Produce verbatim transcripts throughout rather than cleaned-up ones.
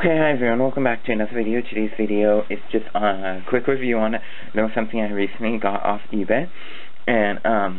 Okay, hi everyone, welcome back to another video. Today's video is just a quick review on it. There was something I recently got off eBay, and um,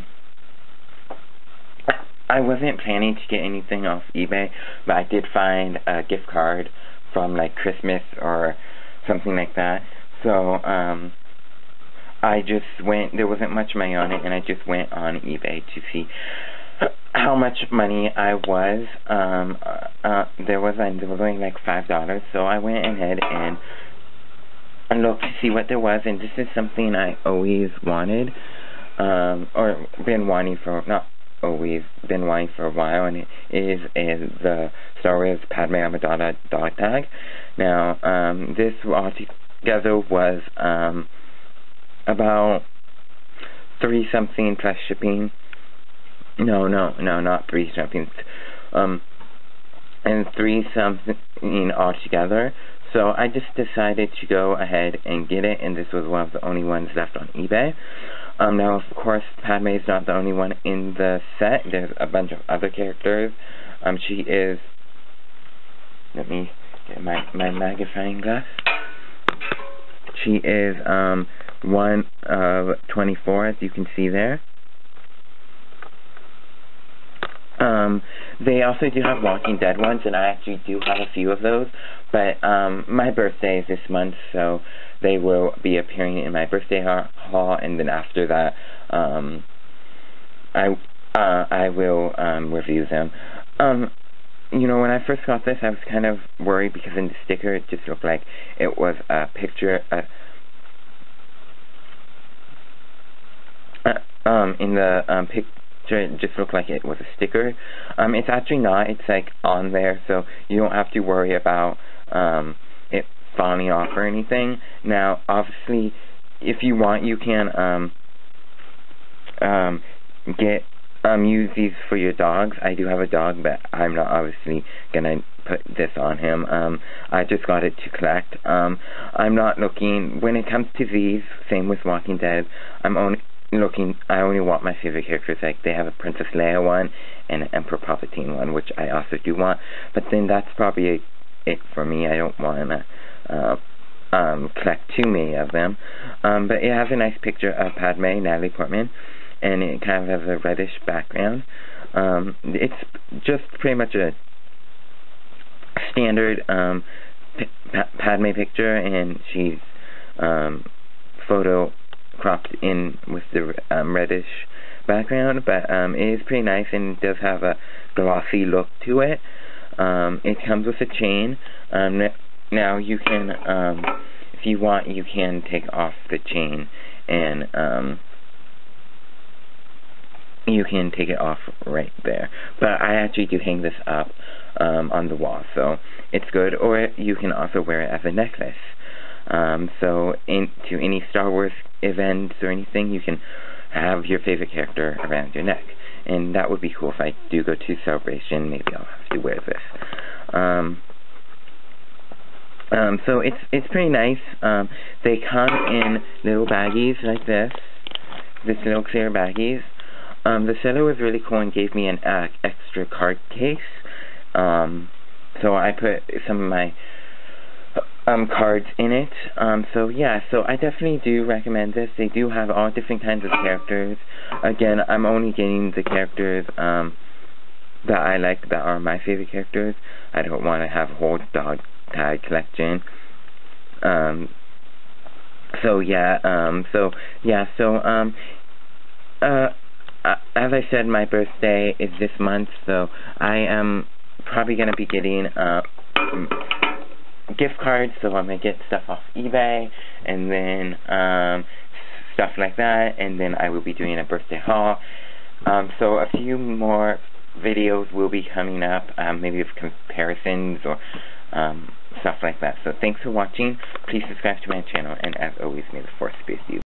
I wasn't planning to get anything off eBay, but I did find a gift card from like Christmas or something like that. So um, I just went, there wasn't much money on it, and I just went on eBay to see how much money I was. Um, uh, uh, there was, uh, there was only like five dollars, so I went ahead and, and looked to see what there was, and this is something I always wanted, um, or been wanting for, not always, been wanting for a while, and it is, is the Star Wars Padme Amidala dog tag. Now, um, this altogether was, um, about three something plus shipping. No, no, no, not three something. Um, and three something altogether. So I just decided to go ahead and get it, and this was one of the only ones left on eBay. Um, now, of course, Padme is not the only one in the set. There's a bunch of other characters. Um, she is. Let me get my my magnifying glass. She is um one of twenty-four, as you can see there. Um, they also do have Walking Dead ones, and I actually do have a few of those, but um, my birthday is this month, so they will be appearing in my birthday ha haul, and then after that, um, I, uh, I will, um, review them. Um, you know, when I first got this, I was kind of worried because in the sticker, it just looked like it was a picture, uh, uh, um, in the, um, picture, it just looked like it was a sticker. Um, it's actually not. It's like on there, so you don't have to worry about um, it falling off or anything. Now, obviously, if you want, you can um, um, get um, use these for your dogs. I do have a dog, but I'm not obviously gonna put this on him. Um, I just got it to collect. Um, I'm not looking, when it comes to these, same with Walking Dead, I'm only looking, I only want my favorite characters. Like, they have a Princess Leia one and an Emperor Palpatine one, which I also do want, but then that's probably it for me. I don't want to uh, um, collect too many of them, um, but it has a nice picture of Padme, Natalie Portman, and it kind of has a reddish background. Um, it's just pretty much a standard um, Padme picture, and she's um, photo cropped in with the um, reddish background, but um, it is pretty nice, and it does have a glossy look to it. Um, it comes with a chain. Um, now you can, um, if you want, you can take off the chain, and um, you can take it off right there. But I actually do hang this up um, on the wall, so it's good. Or you can also wear it as a necklace. Um, so into any Star Wars events or anything, you can have your favorite character around your neck, and that would be cool. If I do go to Celebration, maybe I'll have to wear this. Um, um, so it's it's pretty nice. Um, they come in little baggies like this, this little clear baggies. Um, the seller was really cool and gave me an uh, extra card case. Um, so I put some of my Um, cards in it. Um, so yeah, so I definitely do recommend this. They do have all different kinds of characters. Again, I'm only getting the characters um, that I like, that are my favorite characters. I don't want to have a whole dog tag collection. Um, so yeah, um, so yeah, so um, uh, as I said, my birthday is this month, so I am probably going to be getting uh, gift cards, so I'm going to get stuff off eBay, and then um, stuff like that, and then I will be doing a birthday haul. Um, so a few more videos will be coming up, um, maybe with comparisons or um, stuff like that. So thanks for watching. Please subscribe to my channel, and as always, may the Force be with you.